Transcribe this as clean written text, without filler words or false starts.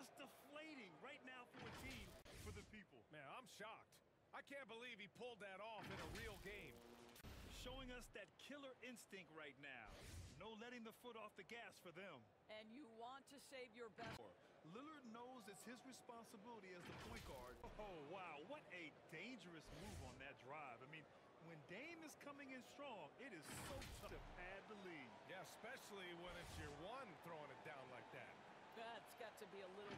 just deflating right now for a team, for the people. Man, I'm shocked. I can't believe he pulled that off in a real game. Showing us that killer instinct right now. No letting the foot off the gas for them. And you want to save your best. Lillard knows it's his responsibility as the point guard. Oh, wow, what a dangerous move on that drive. I mean, when Dame is coming in strong, it is so tough to pad the lead. Yeah, especially when it's your one throwing it down like that. That's got to be a little